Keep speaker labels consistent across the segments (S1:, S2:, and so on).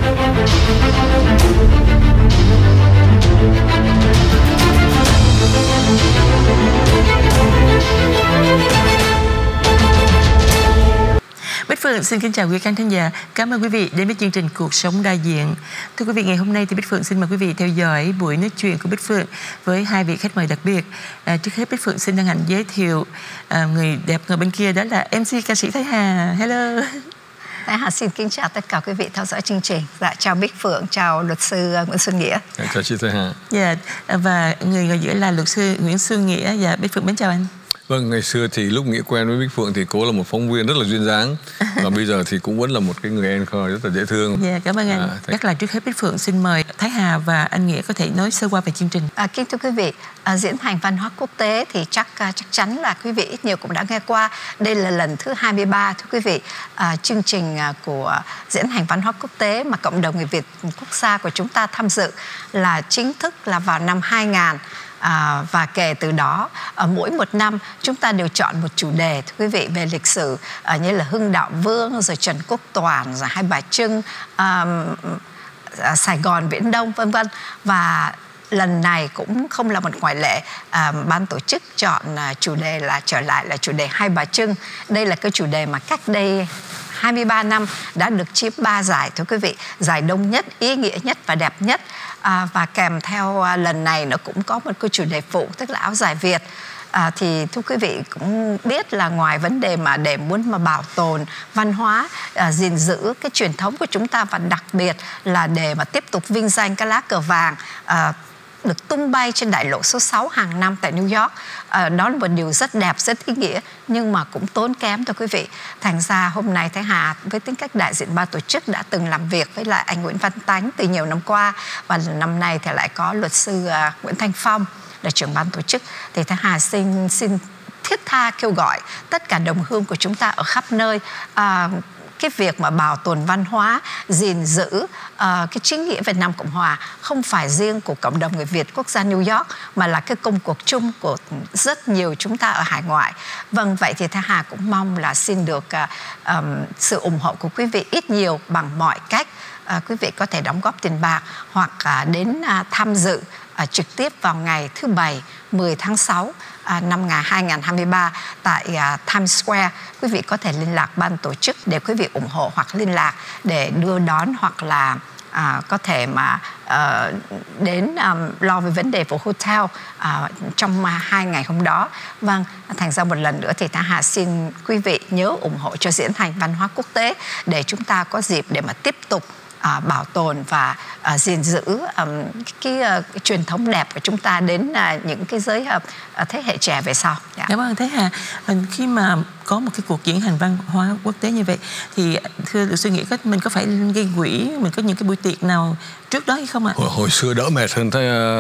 S1: Bích Phượng xin kính chào quý khán thính giả. Cảm ơn quý vị đến với chương trình Cuộc Sống Đa Diện. Thưa quý vị, ngày hôm nay thì Bích Phượng xin mời quý vị theo dõi buổi nói chuyện của Bích Phượng với hai vị khách mời đặc biệt. Trước hết Bích Phượng xin hân hạnh giới thiệu người đẹp ngồi bên kia, đó là MC ca sĩ Thái Hà. Hello.
S2: Thái Hà xin kính chào tất cả quý vị theo dõi chương trình. Dạ, chào Bích Phượng, chào luật sư Nguyễn Xuân Nghĩa.
S3: Chào chị Thái Hà.
S1: Dạ, và người ngồi giữa là luật sư Nguyễn Xuân Nghĩa. Dạ, Bích Phượng mến chào anh.
S3: Vâng, ngày xưa thì lúc Nghĩa quen với Bích Phượng thì cô là một phóng viên rất là duyên dáng. Và bây giờ thì cũng vẫn là một cái người anchor rất là dễ thương.
S1: Dạ, cảm ơn anh. Chắc là trước hết Bích Phượng xin mời Thái Hà và anh Nghĩa có thể nói sơ qua về chương trình.
S2: Kính thưa quý vị, diễn hành văn hóa quốc tế thì chắc chắn là quý vị ít nhiều cũng đã nghe qua. Đây là lần thứ 23, thưa quý vị. Chương trình của diễn hành văn hóa quốc tế mà cộng đồng người Việt quốc gia của chúng ta tham dự là chính thức là vào năm 2000. Và kể từ đó mỗi một năm chúng ta đều chọn một chủ đề, thưa quý vị, về lịch sử như là Hưng Đạo Vương, rồi Trần Quốc Toản, rồi Hai Bà Trưng, Sài Gòn Viễn Đông, vân vân. Và lần này cũng không là một ngoại lệ. Ban tổ chức chọn chủ đề là trở lại là chủ đề Hai Bà Trưng. Đây là cái chủ đề mà cách đây 23 năm đã được chiếm 3 giải, thưa quý vị. Giải đông nhất, ý nghĩa nhất và đẹp nhất. Và kèm theo lần này nó cũng có một cái chủ đề phụ, tức là áo dài Việt. Thì thưa quý vị cũng biết là ngoài vấn đề mà để muốn mà bảo tồn văn hóa, gìn giữ cái truyền thống của chúng ta, và đặc biệt là để mà tiếp tục vinh danh cái lá cờ vàng được tung bay trên đại lộ số 6 hàng năm tại New York. Đó là một điều rất đẹp, rất ý nghĩa, nhưng mà cũng tốn kém, thưa quý vị. Thành ra hôm nay Thái Hà với tính cách đại diện ban tổ chức đã từng làm việc với lại anh Nguyễn Văn Tánh từ nhiều năm qua, và năm nay thì lại có luật sư Nguyễn Thanh Phong là trưởng ban tổ chức. Thì Thái Hà xin thiết tha kêu gọi tất cả đồng hương của chúng ta ở khắp nơi, cái việc mà bảo tồn văn hóa, gìn giữ cái chính nghĩa Việt Nam Cộng Hòa không phải riêng của cộng đồng người Việt quốc gia New York, mà là cái công cuộc chung của rất nhiều chúng ta ở hải ngoại. Vâng, vậy thì Thái Hà cũng mong là xin được sự ủng hộ của quý vị ít nhiều bằng mọi cách. Quý vị có thể đóng góp tiền bạc hoặc đến tham dự trực tiếp vào ngày thứ Bảy 10 tháng 6 năm 2023 tại Times Square. Quý vị có thể liên lạc ban tổ chức để quý vị ủng hộ, hoặc liên lạc để đưa đón, hoặc là có thể mà đến lo về vấn đề của hotel trong 2 ngày hôm đó. Vâng, thành ra một lần nữa thì Thái Hà xin quý vị nhớ ủng hộ cho diễn hành văn hóa quốc tế để chúng ta có dịp để mà tiếp tục bảo tồn và gìn giữ cái truyền thống đẹp của chúng ta đến những cái thế hệ trẻ về sau.
S1: Cảm ơn Thái Hà. Khi mà có một cái cuộc diễn hành văn hóa quốc tế như vậy thì thưa luật sư nghĩ mình có phải gây quỹ, mình có những cái buổi tiệc nào trước đó hay không ạ?
S3: Hồi xưa đỡ mệt hơn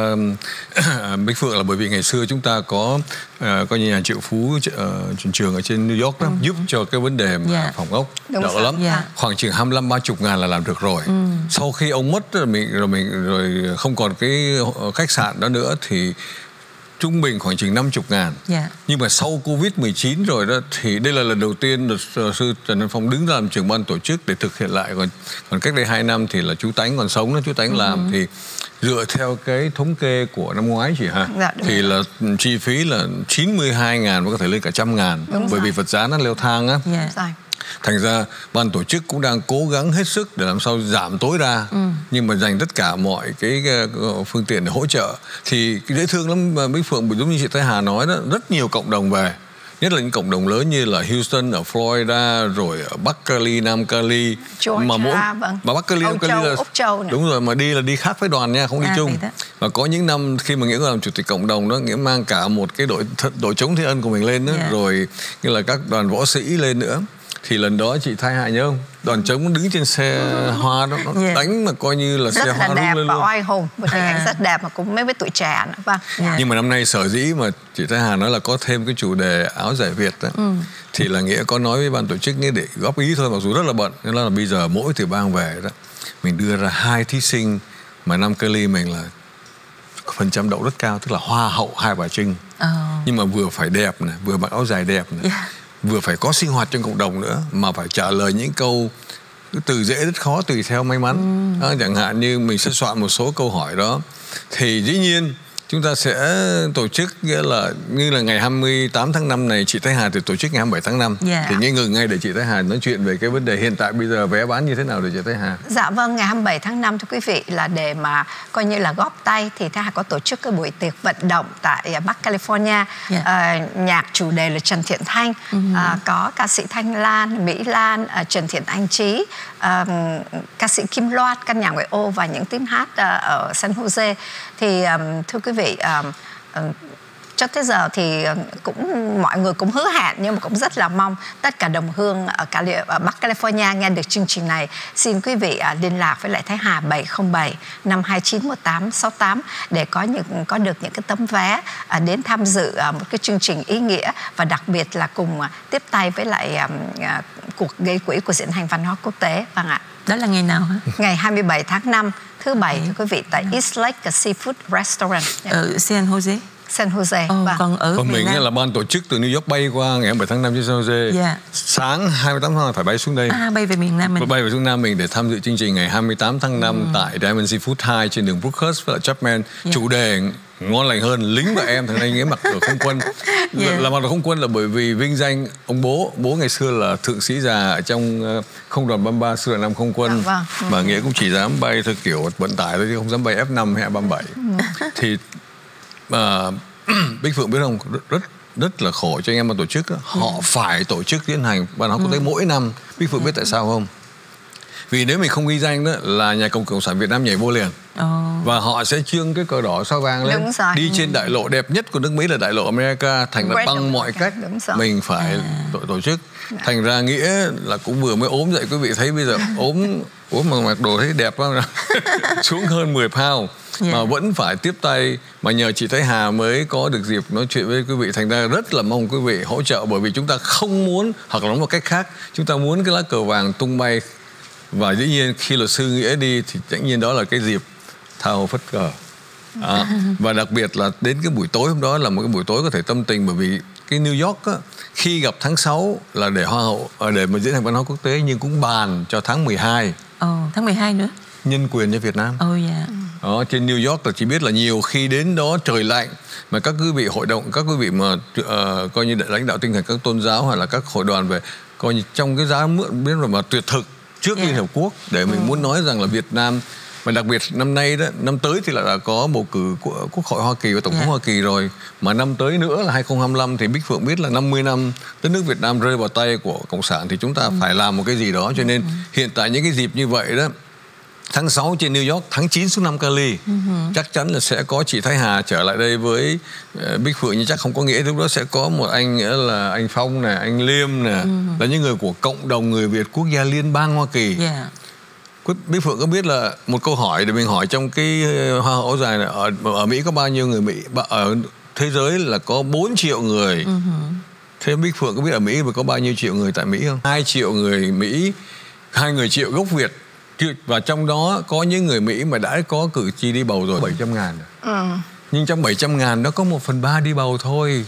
S3: Bích Phượng, là bởi vì ngày xưa chúng ta có như nhà Triệu Phú trường ở trên New York đó, giúp cho cái vấn đề mà phòng ốc đỡ lắm. Khoảng chừng 25-30 ngàn là làm được rồi. Sau khi ông mất rồi không còn cái khách sạn đó nữa thì trung bình khoảng chừng 50 ngàn. Nhưng mà sau Covid-19 rồi đó thì đây là lần đầu tiên luật sư Trần Văn Phong đứng ra làm trưởng ban tổ chức để thực hiện lại. Còn cách đây 2 năm thì là chú Tánh còn sống đó, chú Tánh làm. Thì dựa theo cái thống kê của năm ngoái chị ha, thì là chi phí là 92 ngàn và có thể lên cả 100 ngàn. Bởi vì vật giá nó leo thang á. Thành ra ban tổ chức cũng đang cố gắng hết sức để làm sao giảm tối đa, nhưng mà dành tất cả mọi cái phương tiện để hỗ trợ. Thì dễ thương lắm Bích Phượng, giống như chị Thái Hà nói đó, rất nhiều cộng đồng về, nhất là những cộng đồng lớn như là Houston ở Florida, rồi ở Bắc Cali, Nam Cali, mà Bắc Cali, Nam Cali là đúng rồi, mà đi là đi khác với đoàn nha, không đi chung. Và có những năm khi mà Nghĩa làm chủ tịch cộng đồng đó, Nghĩa mang cả một cái đội chống thiên ân của mình lên đó, rồi như là các đoàn võ sĩ lên nữa. Thì lần đó chị Thái Hà nhớ không? Đoàn trống đứng trên xe hoa đó, nó đánh mà coi như là xe hoa
S2: rất là đẹp và oai hùng, một hình ảnh rất đẹp mà cũng mấy với tuổi trẻ nữa. Vâng.
S3: Nhưng mà năm nay sở dĩ mà chị Thái Hà nói là có thêm cái chủ đề áo dài Việt đó, thì là Nghĩa có nói với ban tổ chức Nghĩa để góp ý thôi, mặc dù rất là bận. Nên là bây giờ mỗi tiểu bang về đó, mình đưa ra 2 thí sinh mà năm Cali mình là phần trăm đậu rất cao, tức là hoa hậu Hai Bà Trưng. Nhưng mà vừa phải đẹp này, vừa mặc áo dài đẹp này, vừa phải có sinh hoạt trong cộng đồng nữa, mà phải trả lời những câu từ dễ đến khó tùy theo may mắn. Chẳng hạn như mình sẽ soạn một số câu hỏi đó, thì dĩ nhiên chúng ta sẽ tổ chức, nghĩa là như là ngày 28 tháng 5 này chị Thái Hà thì tổ chức ngày 27 tháng 5. Thì nghe ngừng ngay để chị Thái Hà nói chuyện về cái vấn đề hiện tại bây giờ vé bán như thế nào để chị Thái Hà.
S2: Dạ vâng, ngày 27 tháng 5 thưa quý vị, là để mà coi như là góp tay thì Thái Hà có tổ chức cái buổi tiệc vận động tại Bắc California. Nhạc chủ đề là Trần Thiện Thanh, có ca sĩ Thanh Lan, Mỹ Lan, Trần Thiện Anh Trí, ca sĩ Kim Loan, căn nhà ngoại ô và những team hát ở San Jose. Thì thưa quý vị, cho tới giờ thì cũng mọi người cũng hứa hẹn, nhưng mà cũng rất là mong tất cả đồng hương ở Bắc California nghe được chương trình này. Xin quý vị liên lạc với lại Thái Hà 707 529 1868 để có được những cái tấm vé đến tham dự một cái chương trình ý nghĩa, và đặc biệt là cùng tiếp tay với lại cuộc gây quỹ của Diễn hành Văn hóa Quốc tế. Vâng ạ.
S1: Đó là ngày nào hả?
S2: Ngày 27 tháng 5, thứ Bảy thưa quý vị, tại East Lake Seafood Restaurant
S1: ở San Jose.
S2: San Jose.
S3: Còn mình là ban tổ chức từ New York bay qua ngày 27 tháng 5 trên San Jose. Sáng 28 tháng 5 phải bay xuống đây.
S1: Bay về miền Nam mình.
S3: Bay về xuống Nam mình để tham dự chương trình ngày 28 tháng 5 tại Diamond Seafood 2 trên đường Brookhurst và Chapman. Chủ đề ngon lành hơn, lính và em, thằng này nghĩa mặc đồ không quân. Là mặc đồ không quân là bởi vì vinh danh ông bố ngày xưa là thượng sĩ già ở trong không đoàn 33 sư đoàn 5 không quân. Mà nghĩa cũng chỉ dám bay theo kiểu vận tải thôi chứ không dám bay F5 hay F37. Thì Bích Phượng biết không, rất là khổ cho anh em ban tổ chức. Họ phải tổ chức Diễn hành Văn hóa Quốc tế mỗi năm. Bích Phượng biết tại sao không? Vì nếu mình không ghi danh đó là nhà Cộng sản Việt Nam nhảy vô liền. Và họ sẽ trương cái cờ đỏ sao vàng lên, đi trên đại lộ đẹp nhất của nước Mỹ là đại lộ America. Thành ra bằng mọi cách mình phải tổ chức. Thành ra nghĩa là cũng vừa mới ốm dậy, quý vị thấy bây giờ ốm mà mặc đồ thấy đẹp không? Xuống hơn 10 pound mà vẫn phải tiếp tay, mà nhờ chị Thái Hà mới có được dịp nói chuyện với quý vị. Thành ra rất là mong quý vị hỗ trợ, bởi vì chúng ta không muốn, hoặc là nói một cách khác, chúng ta muốn cái lá cờ vàng tung bay. Và dĩ nhiên khi luật sư Nghĩa đi thì tất nhiên đó là cái dịp tha hồ phất cờ. Và đặc biệt là đến cái buổi tối hôm đó là một cái buổi tối có thể tâm tình, bởi vì cái New York á, khi gặp tháng 6 là để Hoa hậu, để mà Diễn hành Văn hóa Quốc tế, nhưng cũng bàn cho tháng 12.
S1: Tháng 12 nữa.
S3: Nhân quyền cho Việt Nam. Đó, trên New York là chỉ biết là nhiều khi đến đó trời lạnh, mà các quý vị hội đồng, các quý vị mà coi như lãnh đạo tinh thần các tôn giáo hoặc là các hội đoàn về coi như trong cái giá mượn biết mà tuyệt thực trước Liên Hợp Quốc, để mình muốn nói rằng là Việt Nam, và đặc biệt năm nay đó, năm tới thì đã có bầu cử của Quốc hội Hoa Kỳ và Tổng thống Hoa Kỳ rồi, mà năm tới nữa là 2025 thì Bích Phượng biết là 50 năm đất nước Việt Nam rơi vào tay của Cộng sản, thì chúng ta phải làm một cái gì đó. Cho nên hiện tại những cái dịp như vậy đó, tháng 6 trên New York, tháng 9 xuống Nam Cali, chắc chắn là sẽ có chị Thái Hà trở lại đây với Bích Phượng, nhưng chắc không có Nghĩa. Lúc đó sẽ có một anh nghĩa là anh Phong nè, anh Liêm nè, là những người của cộng đồng người Việt quốc gia Liên bang Hoa Kỳ. Bích Phượng có biết là một câu hỏi để mình hỏi trong cái Hoa hậu dài này, ở Mỹ có bao nhiêu người Mỹ? Ở thế giới là có 4 triệu người. Thế Bích Phượng có biết ở Mỹ có bao nhiêu triệu người tại Mỹ không? 2 triệu người Mỹ, 2 triệu gốc Việt. Và trong đó có những người Mỹ mà đã có cử tri đi bầu rồi 700.000. Nhưng trong 700.000 đó có 1/3 đi bầu thôi.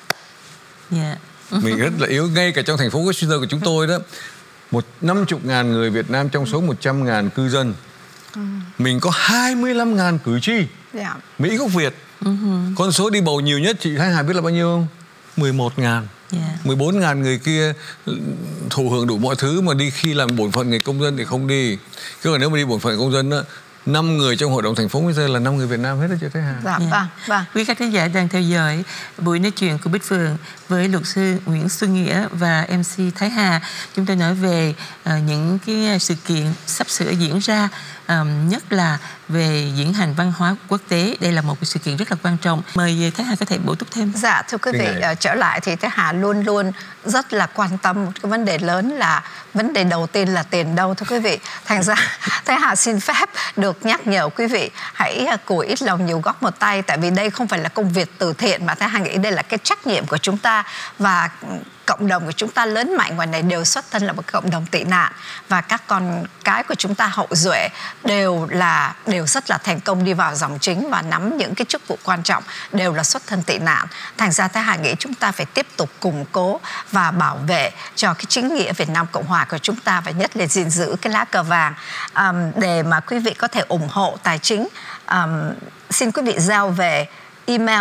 S3: Mình rất là yếu. Ngay cả trong thành phố Washington của chúng tôi đó, 50.000 người Việt Nam trong số 100.000 cư dân, mình có 25.000 cử tri Mỹ gốc Việt. Con số đi bầu nhiều nhất chị Thái Hà biết là bao nhiêu không? 11.000. 14.000 người kia thụ hưởng đủ mọi thứ, mà đi khi làm bổn phận người công dân thì không đi. Chứ còn nếu mà đi bổn phận công dân đó, 5 người trong hội đồng thành phố bây giờ là 5 người Việt Nam hết đó chị Thái Hà.
S1: Quý khách khán giả đang theo dõi buổi nói chuyện của Bích Phượng với luật sư Nguyễn Xuân Nghĩa và MC Thái Hà. Chúng tôi nói về những cái sự kiện sắp sửa diễn ra, nhất là về diễn hành văn hóa quốc tế. Đây là một cái sự kiện rất là quan trọng. Mời Thái Hà có thể bổ túc thêm.
S2: Dạ, thưa quý vị, trở lại thì Thái Hà luôn luôn rất là quan tâm một cái vấn đề lớn, là vấn đề đầu tiên là tiền đâu thưa quý vị. Thành ra Thái Hà xin phép được nhắc nhở quý vị hãy củi ít lòng nhiều góp một tay, tại vì đây không phải là công việc từ thiện, mà Thái Hà nghĩ đây là cái trách nhiệm của chúng ta. Và cộng đồng của chúng ta lớn mạnh ngoài này đều xuất thân là một cộng đồng tị nạn, và các con cái của chúng ta hậu duệ đều rất là thành công đi vào dòng chính và nắm những cái chức vụ quan trọng, đều là xuất thân tị nạn. Thành ra Thái Hà nghĩ chúng ta phải tiếp tục củng cố và bảo vệ cho cái chính nghĩa Việt Nam Cộng Hòa của chúng ta, và nhất là gìn giữ cái lá cờ vàng. Để mà quý vị có thể ủng hộ tài chính, xin quý vị giao về email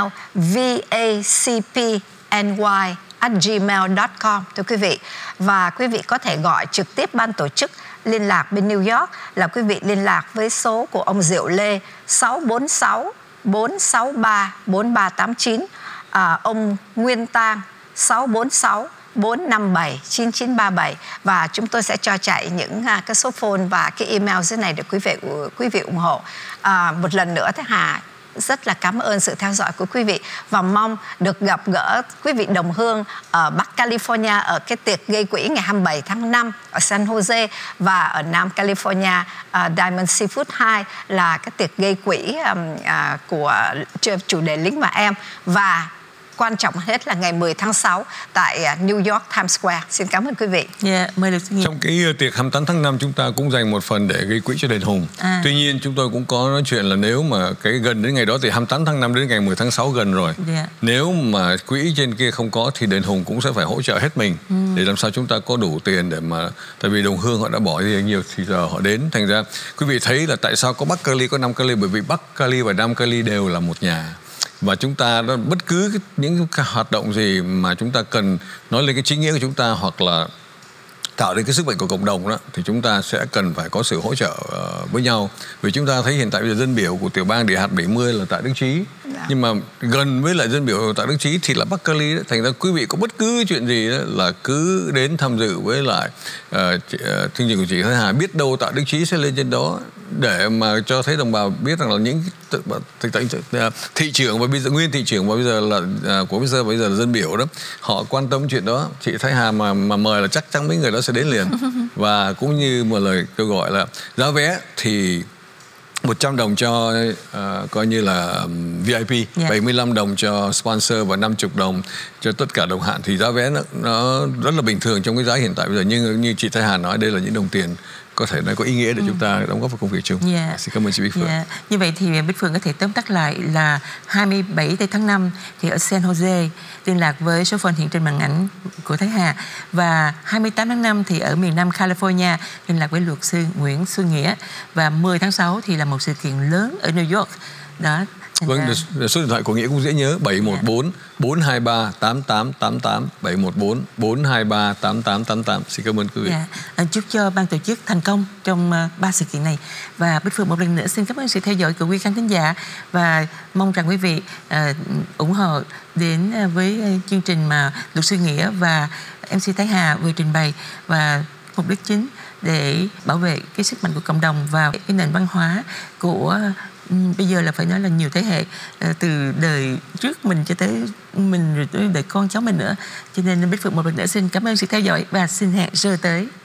S2: vacpny@gmail.com thưa quý vị. Và quý vị có thể gọi trực tiếp ban tổ chức liên lạc bên New York, là quý vị liên lạc với số của ông Diệu Lê 646 463 4389, ông Nguyên Tang 646 457 9937, và chúng tôi sẽ cho chạy những cái số phone và cái email dưới này để quý vị ủng hộ. Một lần nữa Thái Hà rất là cảm ơn sự theo dõi của quý vị, và mong được gặp gỡ quý vị đồng hương ở Bắc California ở cái tiệc gây quỹ ngày 27 tháng 5 ở San Jose, và ở Nam California Diamond Seafood 2 là cái tiệc gây quỹ của chủ đề Lính và Em, và quan trọng hết là ngày 10 tháng 6 tại New York Times Square. Xin cảm ơn quý vị.
S1: Mời được suy nghĩ.
S3: Trong cái tiệc 28 tháng 5 chúng ta cũng dành một phần để gây quỹ cho đền Hùng. Tuy nhiên chúng tôi cũng có nói chuyện là nếu mà cái gần đến ngày đó thì 28 tháng 5 đến ngày 10 tháng 6 gần rồi. Nếu mà quỹ trên kia không có thì đền Hùng cũng sẽ phải hỗ trợ hết mình để làm sao chúng ta có đủ tiền để mà, tại vì đồng hương họ đã bỏ đi nhiều thì giờ họ đến. Thành ra quý vị thấy là tại sao có Bắc Cali có Nam Cali, bởi vì Bắc Cali và Nam Cali đều là một nhà. Và chúng ta bất cứ những cái hoạt động gì mà chúng ta cần nói lên cái chính nghĩa của chúng ta, hoặc là tạo nên cái sức mạnh của cộng đồng đó, thì chúng ta sẽ cần phải có sự hỗ trợ với nhau. Vì chúng ta thấy hiện tại bây giờ dân biểu của tiểu bang Địa hạt 70 là tại Đức Chí, nhưng mà gần với lại dân biểu tại Đức Chí thì là Bắc Cali đó. Thành ra quý vị có bất cứ chuyện gì đó là cứ đến tham dự với lại chương trình của chị Thái Hà, biết đâu tại Đức Chí sẽ lên trên đó để mà cho thấy đồng bào biết rằng là những thị trưởng và bây giờ nguyên thị trưởng và bây giờ là của bây giờ là dân biểu đó, họ quan tâm chuyện đó. Chị Thái Hà mà mời là chắc chắn mấy người đó sẽ đến liền. Và cũng như một lời kêu gọi là giá vé thì 100 đồng cho coi như là VIP, 75 đồng cho sponsor và 50 đồng cho tất cả đồng hạn, thì giá vé nó rất là bình thường trong cái giá hiện tại bây giờ. Nhưng như chị Thái Hà nói, đây là những đồng tiền có thể nói có ý nghĩa để chúng ta đóng góp vào công việc chung. Xin cảm ơn chị Bích Phượng.
S1: Như vậy thì Bích Phượng có thể tóm tắt lại là 27 tháng 5 thì ở San Jose liên lạc với số phone hiện trên màn ảnh của Thái Hà, và 28 tháng 5 thì ở miền Nam California liên lạc với luật sư Nguyễn Xuân Nghĩa, và 10 tháng 6 thì là một sự kiện lớn ở New York đó.
S3: Vâng, số điện thoại của Nghĩa cũng dễ nhớ, 714 423 8888, 714 423 8888. Xin cảm ơn quý vị.
S1: Chúc cho ban tổ chức thành công trong 3 sự kiện này. Và Bích Phượng một lần nữa xin cảm ơn sự theo dõi của quý khán thính giả, và mong rằng quý vị ủng hộ đến với chương trình mà luật sư Nghĩa và MC Thái Hà vừa trình bày, và mục đích chính để bảo vệ cái sức mạnh của cộng đồng và cái nền văn hóa của bây giờ là phải nói là nhiều thế hệ, từ đời trước mình cho tới mình rồi tới đời con cháu mình nữa. Cho nên Bích Phượng một lần nữa xin cảm ơn sự theo dõi và xin hẹn giờ tới.